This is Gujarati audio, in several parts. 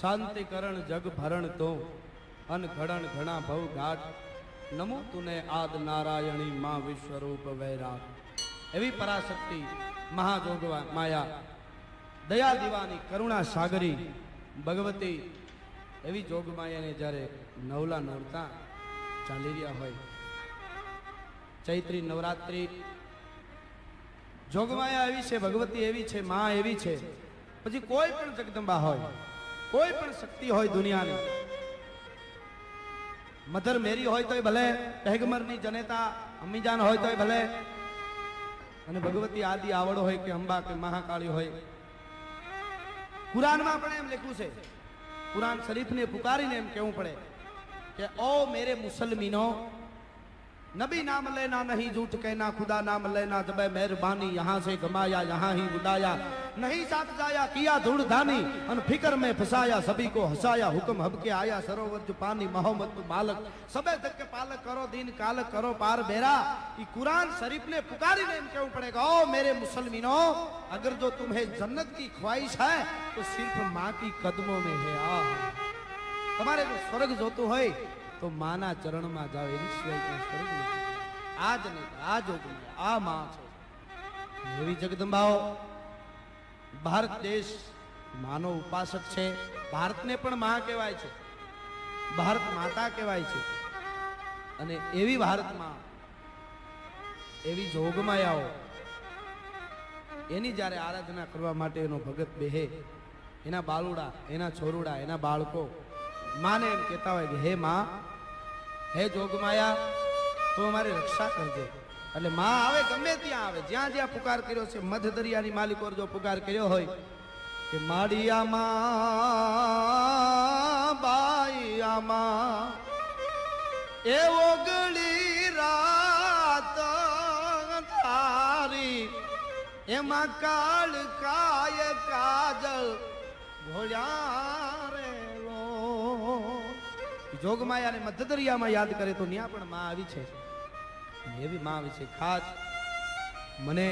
શાંતિ કરણ જગ ભરણ તો અન ઘડણ ઘણા ભવ ઘાટ નમો તુને આદ નારાયણી માં વિશ્વરૂપ વૈરાટ। એવી પરાશક્તિ મહાજોગવા માયા દયા દીવાની કરુણા સાગરી ભગવતી એવી જોગમાયાને જ્યારે નવલા નોરતા ચાલી રહ્યા હોય, ચૈત્રી નવરાત્રી, જોગમાયા એવી છે, ભગવતી એવી છે, માં એવી છે, પછી કોઈ પણ જગદંબા હોય, કોઈ પણ શક્તિ હોય દુનિયાની, મધર મેરી હોય તોય ભલે, પેગમરની જનેતા અમ્મીજાન હોય તોય ભલે, અને ભગવતી આદિ આવડ હોય કે અંબા કે મહાકાળી હોય। કુરાનમાં પણ એમ લખ્યું છે, कुरान शरीफ ने पुकारी ने एम कहूं पड़े कि ओ मेरे मुसलमानों, नबी नाम लेना नहीं, झूठ कहना, खुदा नाम लेना, जब मेहरबानी यहाँ से गमाया यहाँ ही बुलाया, नहीं साथ जाया किया धूड़ धानी, अन फिक्र में फंसाया सभी को हंसाया, हुक्म हब के आया सरोवर जो पानी, मोहम्मद बालक सबे तक के पालक, करो दीन कालक करो पार बेरा। ये कुरान शरीफ ने पुकारी ने एम कहूं पड़ेगा, ओ मेरे मुसलमानों, अगर जो तुम्हें जन्नत की ख्वाहिश है तो सिर्फ माँ की कदमों में है। आ तुम्हारे जो स्वर्ग जोतु है तो माना चरण में जाओ, एनी सिवाय के स्वर्ग नहीं। आज नहीं, आज आ मां छे एवी जगदंबाओ। भारत देश मानो उपासक छे, भारत ने पण मां कहेवाय छे, भारत माता कहेवाय छे, अने एवी भारत मां एवी जोगमायाओ एनी जारे आराधना करवा माटे एनो भगत बेहे, एना बालुड़ा, एना छोरुड़ा, एना बाळको माने एम कहता होय कि हे मां, हे जोगमाया, तो हमारी रक्षा करजे। એટલે માં આવે ગમે ત્યાં આવે, જ્યાં જ્યાં પુકાર કર્યો છે, મધ દરિયાની માલિકોર જો પુકાર કર્યો હોય કે માડિયામાં બાઈયામાં એ ઓગળી રાત તારી, એમાં કાળ કાય કાજલ ઘોડ્યા રેલો। જોગમાયાને મધ દરિયામાં યાદ કરે તો ન્યા પણ માં આવી છે, એવી માં આવી છે। ખાસ મને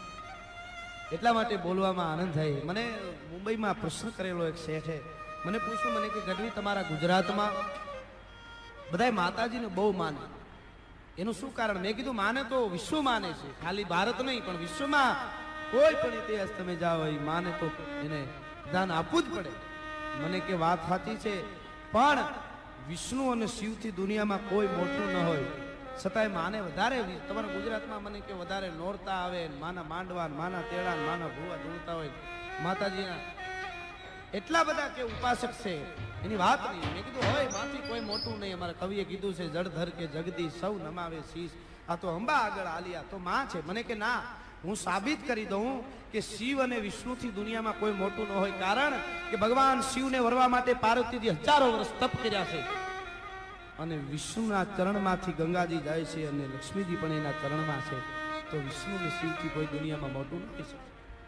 એટલા માટે બોલવામાં આનંદ થાય, મને મુંબઈમાં પ્રશ્ન કરેલો એક શેઠે મને પૂછ્યું, મને કે ગઢવી તમારા ગુજરાતમાં બધાય માતાજીને બહુ માને, એનું શું કારણ? મેં કીધું માને તો વિશ્વ માને છે, ખાલી ભારત નહીં પણ વિશ્વમાં કોઈ પણ ઇતિહાસ તમે જાઓ એ માને તો એને દાન આપવું જ પડે। મને કે વાત સાચી છે, પણ વિષ્ણુ અને શિવથી દુનિયામાં કોઈ મોટું ન હોય છતાંય માને વધારે, તમારા ગુજરાતમાં મને કે વધારે નોરતા આવે, માના માંડવા, માના તેડા, માના ભૂવા ધૂળતા હોય, માતાજીના એટલા બધા કે ઉપાસક છે, એની વાત નહીં। મેં કીધું હોય માથી કોઈ મોટું નહીં, અમારા કવિએ કીધું છે જળધર કે જગદી સૌ નમાવે શીશ, આ તો અંબા આગળ આલિયા તો માં છે। મને કે ના, હું સાબિત કરી દઉં કે શિવ અને વિષ્ણુથી દુનિયામાં કોઈ મોટું ન હોય, કારણ કે ભગવાન શિવને વરવા માટે પાર્વતીજી હજારો વર્ષ તપ કર્યા છે, અને વિષ્ણુના ચરણમાંથી ગંગાજી જાય છે અને લક્ષ્મીજી પણ એના ચરણમાં છે, તો વિષ્ણુ અને શિવથી કોઈ દુનિયામાં મોટું નથી શકે।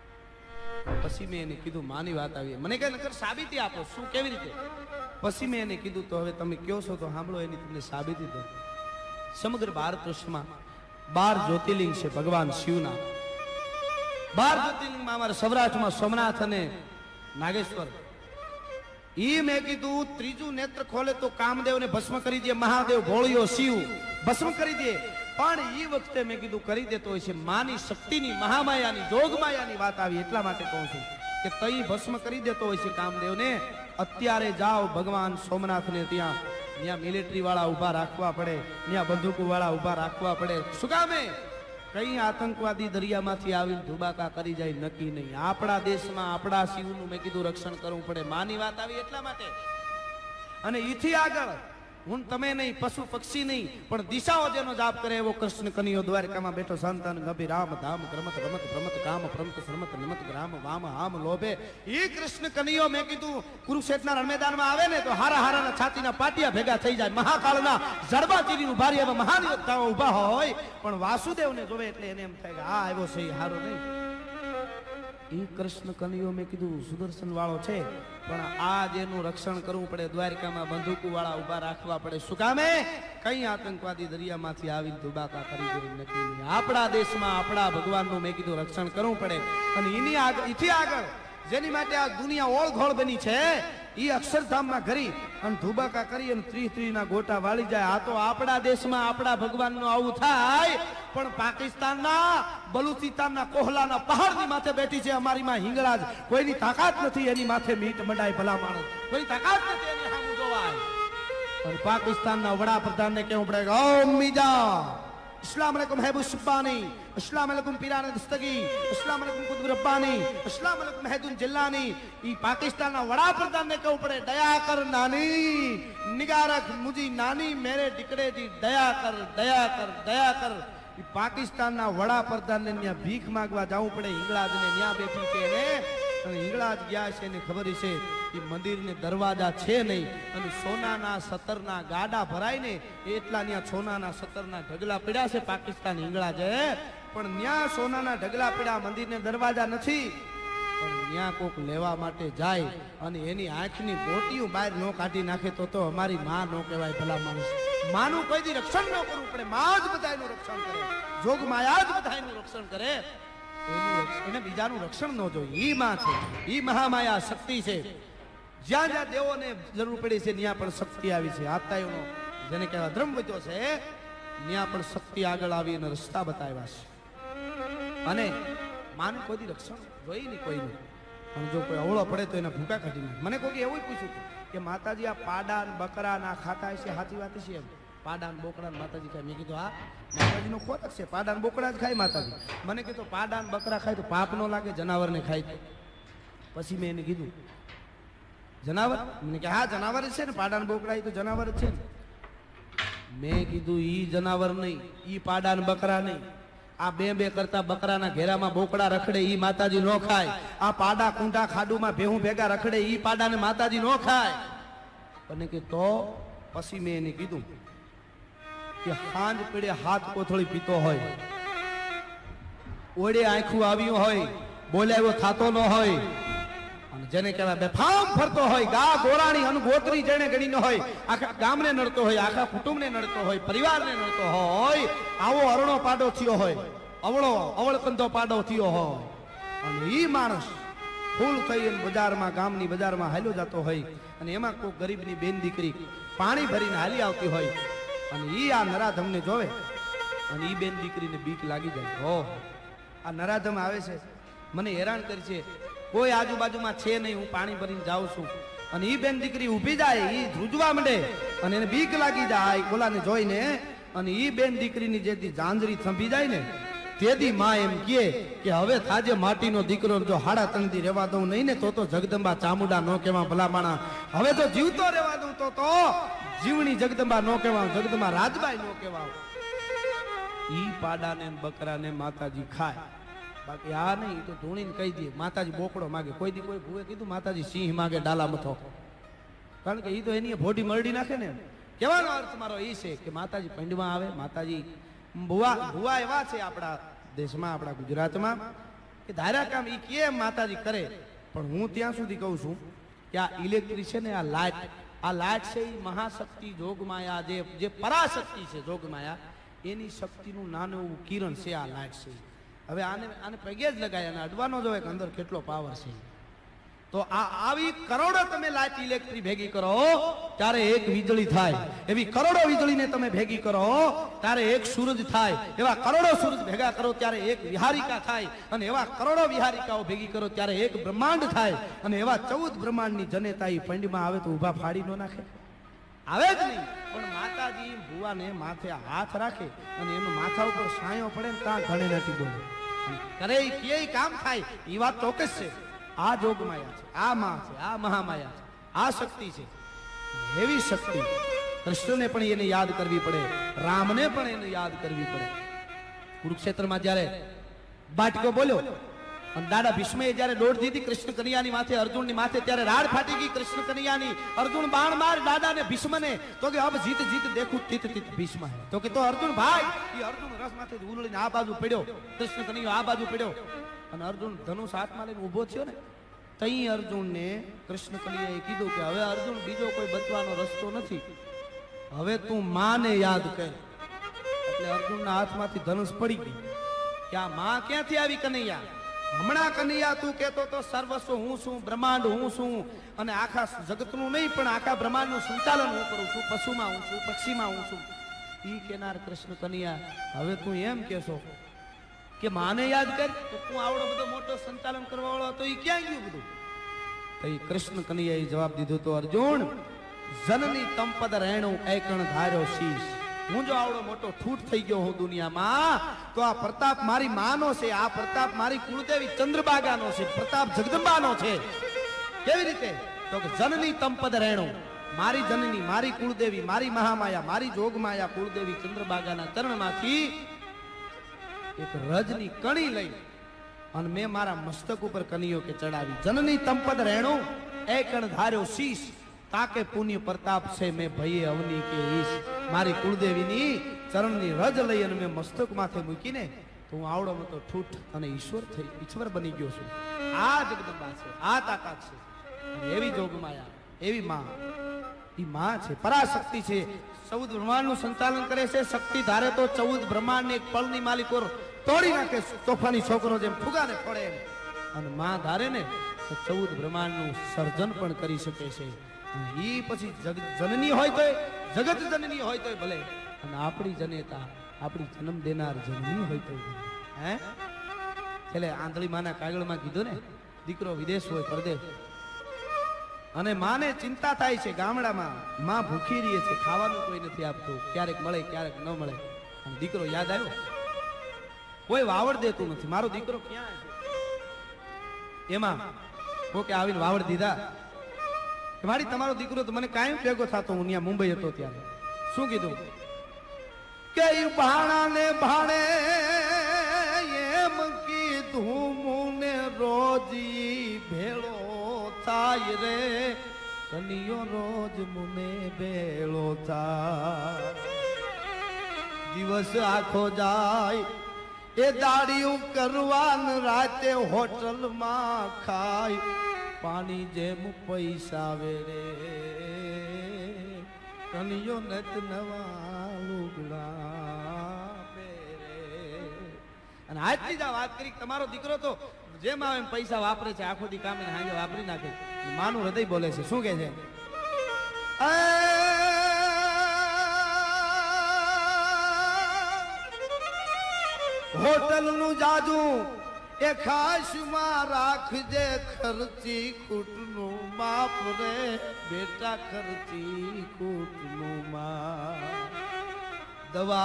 પછી મેં એને કીધું માની વાત આવી, મને કહે નકર સાબિતી આપો, શું કેવી રીતે? પછી મેં એને કીધું તો હવે તમે કહો છો તો સાંભળો, એની તમને સાબિતી દો। સમગ્ર ભારત વર્ષમાં 12 જ્યોતિર્લિંગ છે ભગવાન શિવના। 12 જ્યોતિર્લિંગમાં અમારા સૌરાષ્ટ્રમાં સોમનાથ અને નાગેશ્વર। ઈ મેં કીધું ત્રીજું નેત્ર ખોલે તો કામદેવને ભસ્મ કરી દે, મહાદેવ ભોળિયો શિવ ભસ્મ કરી દે, પણ ઈ વખતે મેં કીધું કરી દેતો હોય છે માની શક્તિની, મહામાયાની, જોગમાયાની વાત આવી એટલા માટે કહું છું કે તઈ ભસ્મ કરી દેતો હોય છે કામદેવને। અત્યારે જાઓ ભગવાન સોમનાથને, ત્યાં મિલિટરી વાળા ઉભા રાખવા પડે, ત્યાં બંદૂકો વાળા ઉભા રાખવા પડે, શું કામે? કઈ આતંકવાદી દરિયામાંથી આવીને ધુબાકા કરી જાય નક્કી નહીં। આપણા દેશમાં આપણા શિવનું મેં કીધું રક્ષણ કરવું પડે, માની વાત આવી એટલા માટે। અને ઈથી આગળ હું તમે નહીં, પશુ પક્ષી નહીં, પણ દિશાઓ જેનો જાપ કરે એવો કૃષ્ણ કનૈયો દ્વારકામાં બેઠો સંતન ગભી રામ ધામ ક્રમત રમત ભ્રમત કામ પ્રમત શ્રમત નમત ગ્રામ વામ હામ લોભે, ઈ કૃષ્ણ કનૈયો મેં કીધું કુરુક્ષેત્રના રણમેદાનમાં આવે ને તો હારા હારાના છાતીના પાટિયા ભેગા થઈ જાય, મહાકાળના જડબાચીરીનું ભારી એવા મહાન યોદ્ધાઓ ઊભા હોય, પણ વાસુદેવને જોવે એટલે એને એમ થાય કે આ આવ્યો છે એ હારો નહીં। ઈ કૃષ્ણ કનૈયો મેં કીધું સુદર્શન વાળો છે, પણ આ જેનું રક્ષણ કરવું પડે, દ્વારકામાં બંદૂકો વાળા ઉભા રાખવા પડે, શું કામે? કઈ આતંકવાદી દરિયામાંથી આવીને ધુબાકા કરી દે નક્કી નહીં। આપણા દેશમાં આપણા ભગવાનનું મેં કીધું રક્ષણ કરવું પડે, અને એની આગળ ઈથી આગળ જેની માટે આ દુનિયા ઓળઘોળ બની છે ઈ અક્ષરધામમાં ઘરી અને ધુબાકા કરી અને ત્રીના ગોટા વાળી જાય. આ તો આપણા દેશમાં આપણા ભગવાનનું આવું થાય, પણ પાકિસ્તાનના બલુચિસ્તાનના કોહલાના પહાડની માથે બેઠી છે અમારી માં હિંગળાજ. કોઈની તાકાત નથી એની માથે મીટ મંડાય ભલા માણસ, કોઈની તાકાત નથી એની સામું જોવાય. અને પાકિસ્તાનના વડાપ્રધાનને કેવું પડે કે ઓ મીજા, अस्सलाम वालेकुम महबूब सुब्बानी, अस्सलाम वालेकुम पीरान दस्तगी, अस्सलाम वालेकुम कुतुब रब्बानी, अस्सलाम वालेकुम महदून जिल्लानी. ई पाकिस्तानના વડાપ્રધાનને કહું પડે દયા કર નાની, નિગાહ રખ મુજી નાની, મેરે દીકરે જી દયા કર, દયા કર, દયા કર. ઈ પાકિસ્તાનના વડાપ્રધાનને ત્યાં ભીખ માંગવા જવું પડે. હિંગળાજને ત્યાં બેઠી છે ને, અને હિંગળાજ ગયા છે ને ખબર છે એ મંદિરને દરવાજા છે નહીં, અને સોનાના સતરના ગાડા ભરાય ને એટલા ત્યાં સોનાના સતરના ઢગલા પડ્યા છે પાકિસ્તાન હિંગળાજે. પણ ત્યાં સોનાના ઢગલા પડ્યા, મંદિરને દરવાજા નથી. પણ ત્યાં કોક લેવા માટે જાય અને એની આંખની બોટીઓ બહાર ન કાઢી નાખે તો અમારી માં ન કહેવાય ભલા માણસ. માનું કોઈ દી રક્ષણ ન કરવું પડે, માં જ બધાનું રક્ષણ કરે, જોગ માયા જ બધાનું રક્ષણ કરે. એને બીજાનું રક્ષણ ન જોઈએ. ઈ માં છે, ઈ મહામાયા શક્તિ છે. જ્યાં જ્યાં દેવોને જરૂર પડી છે ત્યાં પણ શક્તિ આવી છે. આત્તાઓનો જેને કહેવાય ધર્મ વધ્યો છે, ત્યાં પણ શક્તિ આગળ આવી અને રસ્તા બતાવ્યા છે. અને માનું કોઈ રક્ષણ જોઈ નહીં કોઈનું. પણ જો કોઈ અવળો પડે તો એને ભૂકા કાઢી નાખે. મને કોઈ એવું પૂછ્યું કે માતાજી આ પાડા બકરા ના ખાતા હશે, સાચી વાત છે એમ? પાડા બોકડા માતાજી ખાય? મેં કીધું હા, માતાજીનો ખોરાક છે, પાડા બોકડા જ ખાય માતાજી. મને કીધું પાડા બકરા ખાય તો પાપ નો લાગે, જનાવરને ખાય? પછી મેં એને કીધું જનાવર? મને કે હા જનાવર છે ને, પાડા બોકડા એ તો જનાવર જ છે ને. મેં કીધું ઈ જનાવર નહીં, ઈ પાડા બકરા નહીં. આ બે કરતા બકરાના ઘેરામાં બોકડા રખડે ઈ માતાજી નો ખાય. આ પાડા કુંડા ખાડુમાં ભેહું ભેગા રખડે ઈ પાડાને માતાજી નો ખાય. અને કે તો પછી મેં એને કીધું કે હાંજ પડે હાથ કોથળી પીતો હોય, ઓડે આંખું આવ્યું હોય, બોલાવ્યો થાતો ન હોય, અને જેને કહેવાય બેફામ ફરતો હોય, ગા ગોરાણી અને ગોત્રી જેને ગણી ન હોય, આખા ગામને નડતો હોય, આખા કુટુંબને નડતો હોય, પરિવારને નડતો હોય, આવો અરણો પાડો થયો હોય, અવળકંધો પાડો થયો હોય, અને ઈ માણસ ફૂલ થઈ બજારમાં, ગામની બજારમાં હાલ્યો જતો હોય, અને એમાં કોઈ ગરીબની બેન દીકરી પાણી ભરીને હાલી આવતી હોય, અને ઈ આ નરાધમને જોવે, અને ઈ બેન દીકરીને બીક લાગી જાય. ઓહ, આ નરાધમ આવે છે, મને હેરાન કરી છે, કોઈ આજુબાજુમાં છે નહીં, હું પાણી ભરીને જાઉં છું. અને ઈ બેન દીકરી ઊભી જાય, ઈ ધ્રુજવા માંડે, અને એને બીક લાગી જાય ઓલાને જોઈને. અને ઈ બેન દીકરીની જેથી જાંજરી થંભી જાય ને, તેથી માં એમ કહે કે હવે થાજે માટીનો દીકરો, જો હાડા તંગથી રહેવા દઉં નહીં ને તો જગદંબા ચામુંડા નો કહેવા ભલા માણા. હવે તો જીવતો રહેવા દઉં તો જીવણી જગદંબા નો કહેવા, જગદંબા રાજબાઈ નો કહેવા. ઈ પાડાને બકરાને માતાજી ખાય, બાકી આ નહીં. તો ધૂણીને કહી દે માતાજી બોકડો માગે. કોઈ દી કોઈ ભૂએ કીધું માતાજી સિંહ માગે ડાલા મથો, કારણ કે ઈ તો એની ભોડી મરડી નાખે ને. કહેવાનો અર્થ મારો એ છે કે માતાજી પંડમાં આવે. માતાજી ભુવા એવા છે આપણા દેશમાં, આપણા ગુજરાતમાં, કે ધારા કામ ઈ કેમ માતાજી કરે. પણ હું ત્યાં સુધી કહું છું કે આ ઇલેક્ટ્રિક છે ને, આ લાઇટ છે, એ મહાશક્તિ જોગમાયા, જે પરાશક્તિ છે જોગમાયા, એની શક્તિનું નાનું એવું કિરણ છે આ લાઇટ છે. હવે આને પગે જ લગાય અને અડવાનો જોવે કે અંદર કેટલો પાવર છે. તો આવી કરોડો તમે લાઇટ ઇલેક્ટ્રિક ભેગી કરો ત્યારે એક વીજળી થાય. એવી કરોડો વીજળીને તમે ભેગી કરો ત્યારે એક સૂરજ થાય. એવા કરોડો સૂરજ ભેગા કરો ત્યારે એક વિહારિકા થાય. અને એવા કરોડો વિહારિકાઓ ભેગી કરો ત્યારે એક બ્રહ્માંડ થાય. અને એવા 14 બ્રહ્માંડની જનેતા ઈ પંડમાં આવે તો ઊભા ફાડી ન નાખે? આવે જ નહીં. પણ માતાજી ભુવાને માથે હાથ રાખે અને એનું માથા ઉપર સાયો પડે ને ત્યાં ઘણે નથી બોલે કરે, કે કામ થાય. એ વાત ચોક્કસ છે. આ જોગમાયા છે, આ માં છે, આ મહામાયા છે, આ શક્તિ છે, એવી શક્તિ. કૃષ્ણને પણ એને યાદ કરવી પડે, રામને પણ એને યાદ કરવી પડે. કુરુક્ષેત્રમાં જ્યારે બાટકો બોલ્યો અને દાદા ભીષ્મએ જ્યારે દોડ દીધી કૃષ્ણ કનૈયાની માથે, અર્જુનની માથે, ત્યારે રાડ ફાટી ગઈ કૃષ્ણ કનૈયાની. અર્જુન બાણ માર દાદા ને ભીષ્મને, તો કે અબ જીત જીત દેખું તીત તીત ભીષ્મ હે. તો કે તો અર્જુન ભાઈ, એ અર્જુન રસ માથે ઉલળીને આ બાજુ પડ્યો, કૃષ્ણ કનૈયો આ બાજુ પડ્યો, અને અર્જુન ધનુષ હાથમાં લઈને ઉભો થયો ને, તઈ અર્જુનને કૃષ્ણ કનૈયાએ કીધું કે હવે અર્જુન બીજો કોઈ બચવાનો રસ્તો નથી, હવે તું માને યાદ કર. એટલે અર્જુનના હાથમાંથી ધનુષ પડી ગઈ કે આ માં ક્યાંથી આવી કનૈયા? હમણાં કનૈયા તું કહેતો તો સર્વસ્વ હું છું, બ્રહ્માંડ હું છું અને આખા જગતનું નહીં પણ આખા બ્રહ્માંડનું સંચાલન હું કરું છું, પશુમાં હું છું, પક્ષીમાં હું છું. ઈ કેનાર કૃષ્ણ કનૈયા હવે તું એમ કહેશો કે માને યાદ કર તો તું આવડો બધો મોટો સંચાલન કરવા વાળો હતો, ઈ ક્યાં ગયું બધું? તો ઈ કૃષ્ણ કનૈયાએ જવાબ દીધો તો અર્જુન જનની તંપદ રહેણું એકણ ધાર્યો શીશ. હું જો આવડો મોટો ઠૂઠ થઈ ગયો હું દુનિયામાં તો આ પ્રતાપ મારી માનો છે, આ પ્રતાપ મારી કુળદેવી ચંદ્રબાગાનો છે, પ્રતાપ જગદંબાનો છે. કેવી રીતે? તો કે જનની તંપદ રહેણું, મારી જનની, મારી કુળદેવી, મારી મહામાયા, મારી જોગમાયા કુળદેવી ચંદ્રબાગાના ચરણમાંથી એક રજની કણી લઈ અને મેં મારા મસ્તક ઉપર કનૈયો કે ચડાવી. જનની તંપદ રહેણું એકણ ધાર્યો શીશ, તાકે પુણ્ય પ્રતાપ છે મેં ભયે અવની કે ઈશ. મારી કુળદેવીની ચરણની રજ લઈ અને મેં મસ્તક માથે મૂકીને તો હું આવડો મોટો ઠૂઠ અને ઈશ્વર બની ગયો છું. આ જગદંબા છે, આ તાકાત છે. એવી જોગમાયા, એવી માં, ઈ માં છે, પરાશક્તિ છે, 14 બ્રહ્માંડનું સંચાલન કરે છે. શક્તિ ધારે તો 14 બ્રહ્માંડને એક પળની માલિકો તોડી નાખે, તોફાની છોકરો જેમ ફુગાને પડે એમ. અને માં ધારે ને તો 14 બ્રહ્માંડનું સર્જન પણ કરી શકે છે. ઈ પછી જનની હોય તો જગત જનની હોય તો ભલે, અને આપણી જનેતા, આપણી જન્મ દેનાર જનની હોય તો હે. એટલે આંધળી માના કાગળમાં કીધું ને, દીકરો વિદેશ હોય પરદેશ અને માને ચિંતા થાય છે ગામડામાં, માં ભૂખી રહે છે, ખાવાનું કોઈ નથી આપતું, ક્યારેક મળે ક્યારેક ન મળે. અને દીકરો યાદ આવ્યો, કોઈ વાવડ દેતું નથી, મારો દીકરો ક્યાં છે? એમાં કોકે આવીને વાવડ દીધા. મારી તમારો દીકરો તો મને કાયમ ભેગો થતો, હું ત્યાં મુંબઈ હતો ત્યારે. શું કીધું કે ભાણા ને ભાણે એમ કીધું મુને રોજી ભેળો થાય રે, કનિયો રોજ મુને ભેળો થાય. દિવસ આખો જાય એ દાડિયું કરવાન, રાતે હોટલમાં ખાય, પાણી જેમ પૈસા વેરે, કનિયો નત નવા લુગડા પહેરે. અને આજથી જ વાત કરી, તમારો દીકરો તો જેમ આવે એમ પૈસા વાપરે છે, આખો દી કામે હાંજે વાપરી નાખે. માનું હૃદય બોલે છે, શું કે છે? હોટલ નું જાજુ એ ખાસ માં રાખજે, ખર્ચી કૂટનું માપ રે બેટા, ખર્ચી કૂટનું માપ. દવા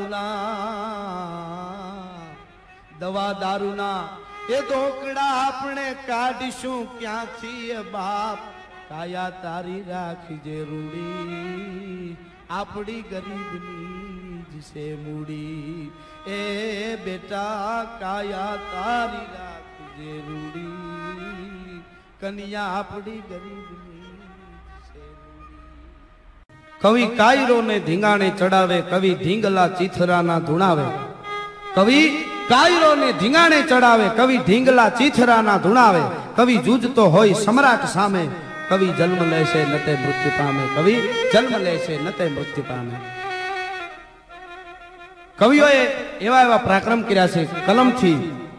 દારૂના એ ધોકડા આપણે કાઢીશું ક્યાંથી એ બાપ, કાયા તારી રાખજે રૂડી, આપણી ગરીબની જ છે મૂડી. એ બેટા કાયા તારી રાખજે રૂડી, કન્યા આપણી ગરીબની છે રૂડી. કવિ કાયરો ને ધીંગાણે ચડાવે, કવિ ઢીંગલા ચીથરાના ધૂણાવે. કવિ કાયરો ને ધીંગાણે ચડાવે, કવિ ઢીંગલા ચીથરાના ધૂણાવે. કવિ જૂજતો હોય સમ્રાટ સામે, કવિ જન્મ લેશે નતે મૃત્યુ પામે, કવિ જન્મ લેશે નતે મૃત્યુ પામે. કવિઓએ એવા એવા પરાક્રમ કર્યા છે કલમથી.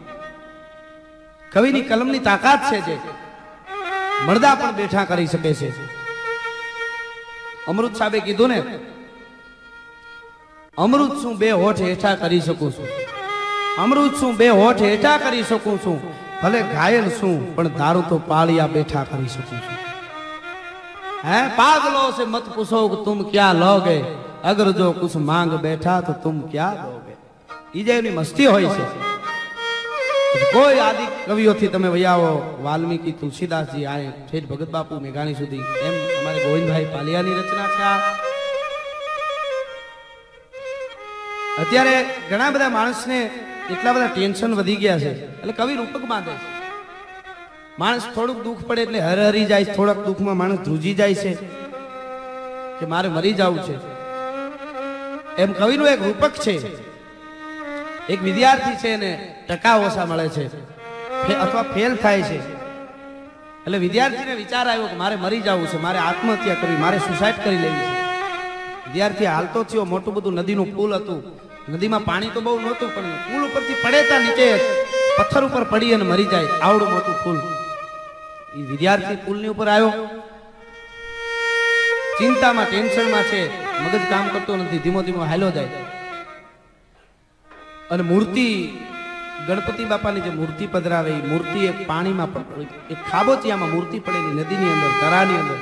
કવિની કલમની તાકાત છે જે મળદા પણ બેઠા કરી શકે છે. અમૃત સાહેબે કીધું ને, અમૃત શું બે હોઠ હેઠા કરી શકું છું, અમૃત શું બે હોઠ હેઠા કરી શકું છું, ભલે ઘાયલ શું પણ દારૂ તો પાળિયા બેઠા કરી શકું છું. હે પાગલો से मत पूछो कि तुम क्या लोगे, अगर जो कुछ मांग बैठा तो तुम क्या दोगे. ઈ જેની મસ્તી હોય છે. કોઈ આદિ કવિઓથી તમે વૈયાવો, વાલ્મીકી, તુલસીદાસજી, આ ઠેઠ ભગત બાપુ મેઘાણી સુધી, એમ અમારે ગોવિંદભાઈ પાલિયાની રચના છે. અત્યારે ઘણા બધા માણસને એટલા બધા ટેન્શન વધી ગયા છે એટલે કવિ રૂપક બાંધે છે. માણસ થોડુંક દુઃખ પડે એટલે હરહરી જાય, થોડાક દુઃખમાં માણસ ધ્રુજી જાય છે કે મારે મરી જવું છે. એમ કવિનું એક રૂપક છે. એક વિદ્યાર્થી છે ને ટકા ઓછા મળે છે અથવા ફેલ થાય છે, એટલે વિદ્યાર્થીને વિચાર આવ્યો કે મારે મરી જવું છે, મારે આત્મહત્યા કરવી, મારે સુસાઇડ કરી લેવી છે. વિદ્યાર્થી હાલતો થયો, મોટું બધું નદીનું પુલ હતું, નદીમાં પાણી તો બહુ નહોતું પણ પુલ ઉપરથી પડે ત્યાં નીચે પથ્થર ઉપર પડી અને મરી જાય આવડું મોટું ફૂલ એ વિદ્યાર્થી પુલની ઉપર આવ્યો ચિંતામાં ટેન્શનમાં છે મગજ કામ કરતો નથી ધીમો ધીમો હાલ્યો જાય અને મૂર્તિ ગણપતિ બાપાની જે મૂર્તિ પધરાવે એ મૂર્તિ એક પાણીમાં એક ખાબોચિયામાં મૂર્તિ પડેલી નદીની અંદર તરાની અંદર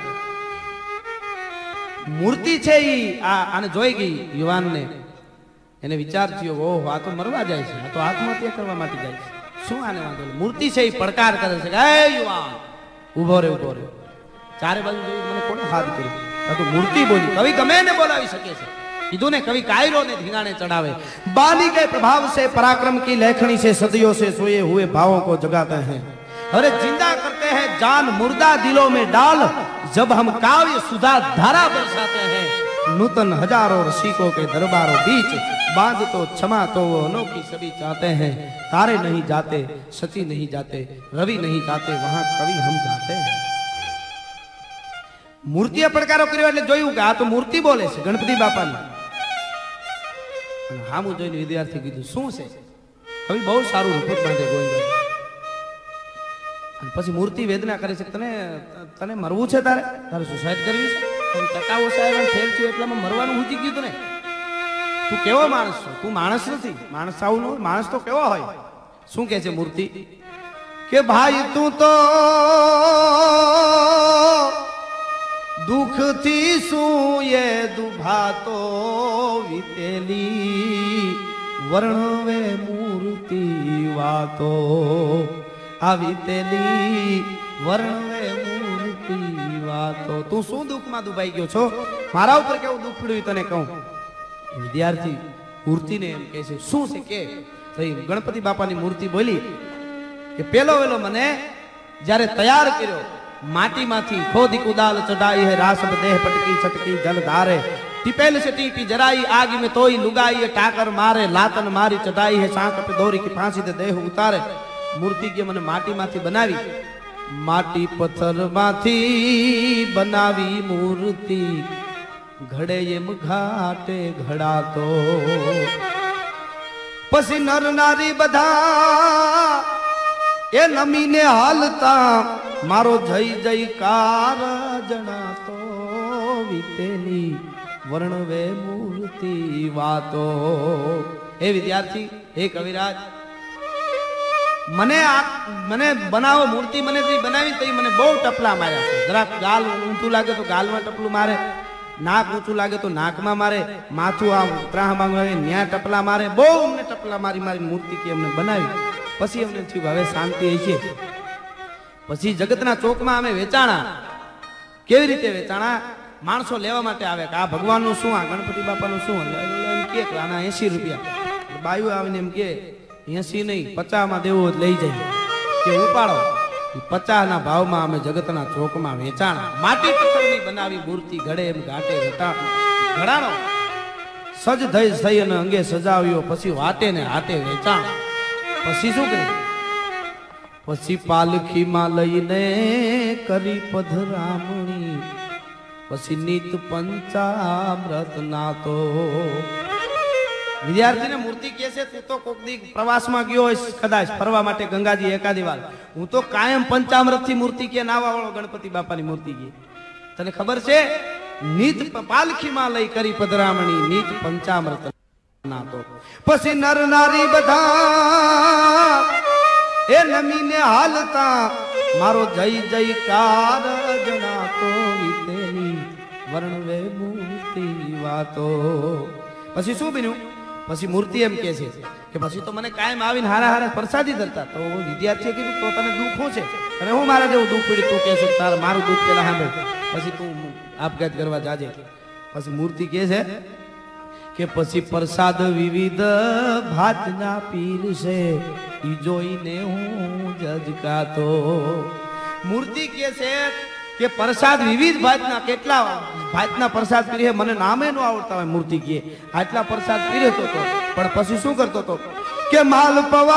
મૂર્તિ છે એ આને જોઈ ગઈ યુવાનને એને વિચાર થયો ઓહ આ તો મરવા જાય છે આ તો આત્મહત્યા કરવા માટે જાય છે શું આને વાંધો મૂર્તિ છે એ પડકાર કરે છે હે યુવાન ઉભો રે ચારે બાજુ જોયું મને કોને હાથ કર્યો આ તો મૂર્તિ બોલી કવિ ગમે એને બોલાવી શકે છે कीधु ने कवि कायरो ने धींगाने चढ़ावे बाली के प्रभाव से पराक्रम की लेखनी से सदियों से सोए हुए भावों को जगाते हैं अरे जिंदा करते हैं जान मुर्दा दिलों में डाल जब हम काव्य सुधा धारा बरसाते हैं नूतन हजारों रसिकों के दरबारों बीच बांध तो क्षमा तो वो अनोखी सभी चाहते हैं तारे नहीं जाते सची नहीं जाते रवि नहीं जाते वहां कवि हम जाते हैं मूर्तिए પડકારો કર્યો એટલે જોયું કે આ તો મૂર્તિ બોલે છે ગણપતિ બાપાની હામું જોઈને વિદ્યાર્થી કીધું શું છે કવિ બહુ સારું રૂપક બાંધે ગોવિંદ અને પછી મૂર્તિ વેદના કરે છે તને તને મરવું છે તારે તારે સુસાઇડ કરવી છે ટકાવો સાહેબ ફેલ થયો એટલામાં મરવાનું ઉજી ગયું તને તું કેવો માણસ છો તું માણસ નથી માણસ આવું ન માણસ તો કેવો હોય શું કહે છે મૂર્તિ કે ભાઈ તું તો दुख थी सूये दुभातो वितेली वर्णवे मूर्ति वातो आ वितेली वर्णवे मूर्ति वातो तू शू दुख में दुभाई गयो छो मारा ऊपर केवुं दुख पड्युं तने कहूं विद्यार्थी मूर्ति ने एम कहे छे शू छे के तो गणपति बापानी मूर्ति बोली के पेलो वेलो मने ज्यारे तैयार कर्यो माटी माथी खोदी कुदाल चढ़ाई है रासब देह पटकी छटकी जल धारे टिपेल से टीपी जराई आग में तोई लुगाई है टाकर मारे लातन मारी चढ़ाई है सांक पे दौरी की फांसी दे देह उतारे मूर्ति के मने माटी माथी बनावी माटी पत्थर माथी बनावी मूर्ति घड़े एम घाटे घड़ा तो पसी नर नारी बधा ए नमी ने हालता मारो जय जयकार जनातो वितेली वर्णवे मूर्ति वातो हे विद्यार्थी हे कविराज मने बनावो मूर्ति मने जे बनावी तो मने बहुत टपला मार्या छे जरा गाल ऊंचू लागे तो गाल में टपलू मारे नाक ऊंचू लागे तो नाक में मारे माथू आ त्राह मांगे न्या टपला मारे बहु अमने टपला मारी मारी मूर्ति की अमने बनावी पछी अमने थयुं हवे शांति हशे પછી જગતના ચોકમાં અમે વેચાણા કેવી રીતે વેચાણા માણસો લેવા માટે આવે કે આ ભગવાનનું શું આ ગણપતિ બાપાનું શું એમ કે આના 80 રૂપિયા બાયુ આવીને એમ કે 80 નહીં 50 માં દેવો લઈ જાય કે ઉપાડો 50 ના ભાવમાં અમે જગતના ચોકમાં વેચાણા માટી પથ્થરની બનાવી મૂર્તિ ઘડે એમ ઘાટે ઘડાણો સજ થઈ અને અંગે સજાવ્યો પછી વાટે ને હાટે વેચાણા પછી શું કર્યું पछी पालखी में लईने करी पधरामणी पछी नीत पंचामृत नातो विद्यार्थी ने मूर्ति कैसे तू तो कोक दी प्रवास में गयो कदाच फरवा माटे गंगाजी एकादी वार हूँ तो कायम पंचामृत थी मूर्ति के नावा वाळो गणपति बापा नी मूर्ति की तने खबर छे नीत पालखी में लई करी पधरामणी नीत पंचामृत नातो पछी नर नारी बधा ए नमी ने हालता मारो जय जयकार जनातो वितेली वर्णवे मूर्ति वातो पछी शुं बन्युं पछी मूर्ति एम कहे छे के पछी तो मने कायम आवीने हारा हारा प्रसादी धरता तो विद्यार्थीए कीधुं तो तने दुख शुं छे अरे हूँ मारा जेवुं दुख पड्युं तू कहे छे तार मारुं दुख पेला सांभळ पछी तू आपघात करवा जाजे पछी मूर्ति कहे छे के पछी प्रसाद विविध भातना पीर से ई जोईने हूँ जजकातो मूर्ति के छे के प्रसाद विविध भातना केटला भातना प्रसाद पीरे मने नामे नो आवडता होय मूर्ति के आटला प्रसाद पीरे तो पण पछी शुं करतो तो के माल पवा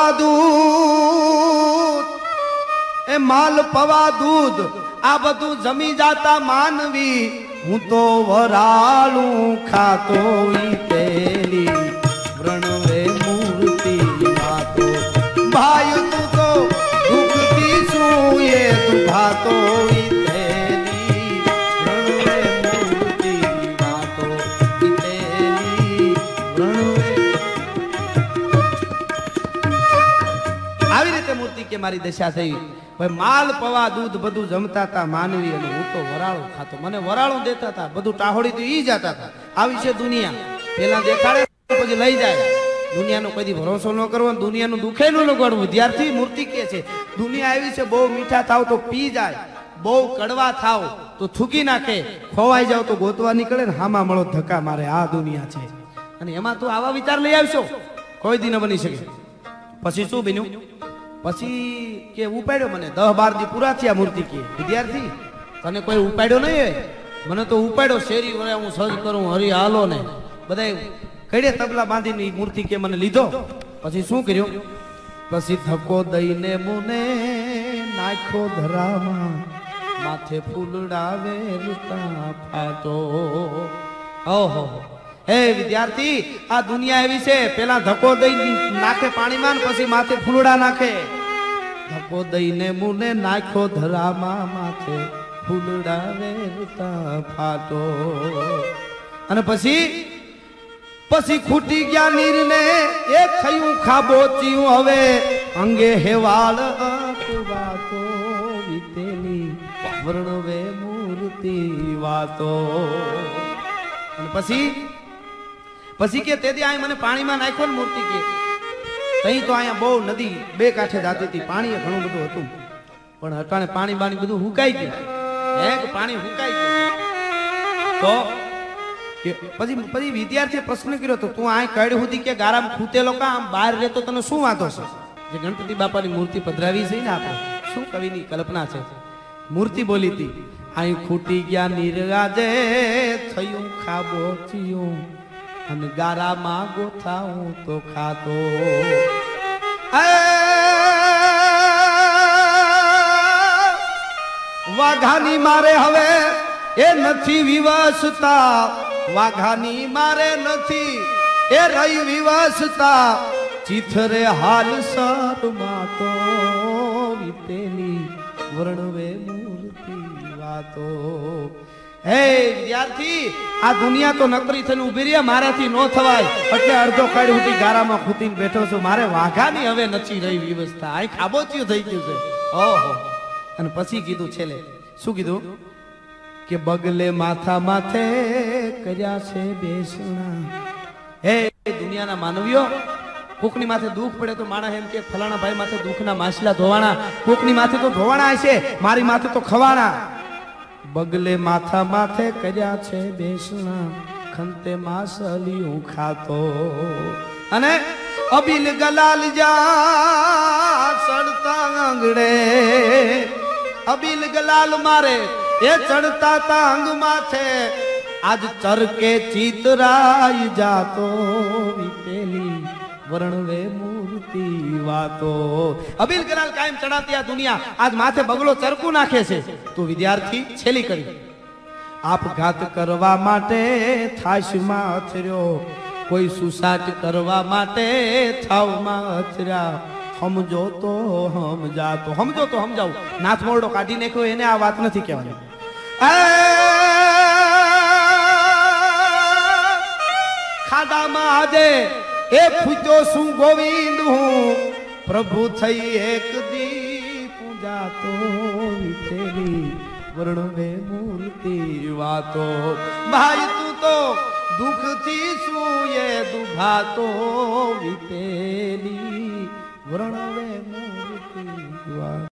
दूध ए माल पवा दूध आ बधु जमी जाता मानवी हूँ तो वरालू खातो तेली व्रणवे मूर्ति वातो भाई મારી દશા થઈ ભાઈ માલ પવા દૂધ બધું જમતા હતા માનવી અને હું તો વરાળું ખાતો મને વરાળું દેતા હતા બધું ટાહોડી તો ઈ જતા હતા આવી છે દુનિયા પેલા દેખાડે પછી લઈ જાય દુનિયાનો કદી ભરોસો ન કરવો દુનિયાનું દુખે ન લગાડવું વિદ્યાર્થી મૂર્તિ કે છે દુનિયા આવી છે બહુ મીઠા થાવ તો પી જાય બહુ કડવા થાવ તો થૂકી નાખે ખોવાઈ જાવ તો ગોતવા નીકળે ને હામાં મળો ધક્કા મારે આ દુનિયા છે અને એમાં તું આવા વિચાર લઈ આવશો કોઈ દી ન બની શકે પછી શું બન્યું પછી કે ઉપાડ્યો મને 10-12 દી પૂરા થયા મૂર્તિ કે વિદ્યાર્થી તને કોઈ ઉપાડ્યો નહીં મને તો ઉપાડ્યો શેરી વરે હું સજ કરું હરી હાલો ને બધા કડે તબલા બાંધીને મૂર્તિ કે મને લીધો પછી શું કર્યું પછી ધક્કો દઈને મુને નાખો ધરામાં માથે ફૂલડાવે રૂતા ફાટો ઓહો હે વિદ્યાર્થી આ દુનિયા એવી છે પેલા ધક્કો દઈ નાખે પાણીમાં પછી માથે ફૂલડા નાખે ધક્કો દઈને મુને નાખો ધરામાં માથે ફૂલડાવે રૂતા ફાટો અને પછી ખૂટી ગયા નીરને એક થયું ખાબોચ્યું હવે અંગે હેવાળ વાતો વીતેલી વર્ણવે મૂર્તિ વાતો અને પછી કે તેથી આ મને પાણીમાં નાખ્યો ને મૂર્તિ કે તઈ તો અહીંયા બહુ નદી બે કાંઠે જાતી હતી પાણી ઘણું બધું હતું પણ અટાણે પાણી બાણી બધું હુકાઈ ગયું કે પાણી હુકાઈ ગયું તો પછી વિદ્યાર્થીએ પ્રશ્ન કર્યો તો તું આ કડ સુધી કે ગારામાં ખૂતેલો કા આમ બહાર રહેતો તને શું વાંધો છે જે ગણપતિ બાપાની મૂર્તિ પધરાવી છે ને આપણે શું કવિની કલ્પના છે મૂર્તિ બોલી હતી અહીં ખૂટી ગયા નિરાજે થયું ખાબોચ્યું અને ગારામાં ગોથાવું તો ખાતો વાઘાની મારે હવે એ નથી વિવસતા વાઘાની મારે નથી એ રહી વિવસતા ચિથરે હાલ સરમાં તો વીતેલી વર્ણવે મૂર્તિ વાતો હે વિદ્યાર્થી આ દુનિયા તો નકરી થઈને ઉભી રહી મારાથી નો થવાય એટલે અડધો કડ ઉઠી ગારામાં ખૂતીને બેઠો છું મારે વાઘાની હવે નથી રહી વ્યવસ્થા આ ખાબોચ્યું થઈ ગયું છે ઓહો અને પછી કીધું છેલ્લે શું કીધું કે બગલે માથા માથે કર્યા છે બેસણા હે દુનિયાના માનવીઓ કોકની માથે દુઃખ પડે તો માણસ એમ કે ફલાણા ભાઈ માથે દુઃખના માછલા ધોવાણા કોકની માથે તો ધોવાણા હશે મારી માથે તો ખવાણા બગલે માથા માથે કર્યા છે બેસણા ખંતે માસલી હું ખાતો અને અબિલ ગલાલ જા સડતા આંગણે અબિલ ગલાલ મારે એ ચડતા તાંગ માથે આજ ચરકે ચિતરાઈ જાતો વીતેલી વર્ણવે મૂર્તિ વાતો અબિલ ગલાલ કાયમ ચડાતી આ દુનિયા આજ માથે બગલો ચરકું નાખે છે તો વિદ્યાર્થી છેલ્લી કરી આપઘાત કરવા માટે થાશમાં અથર્યો કોઈ સુસાટ કરવા માટે થાવમાં અથર્યા સમજો તો સમજાતો સમજો તો સમજાવ નાથ મોરડો કાઢી નાખ્યો એને આ વાત નથી કહેવાની ખાડામાં આજે એ ફૂટ્યો શું ગોવિંદ હું પ્રભુ થઈ એક દી પૂજાતો વીતેલી વર્ણવે મૂર્તિ વાતો ભાઈ તું તો દુઃખથી શું એ દુભાતો વીતેલી વર્ણવે મૂર્તિ વાતો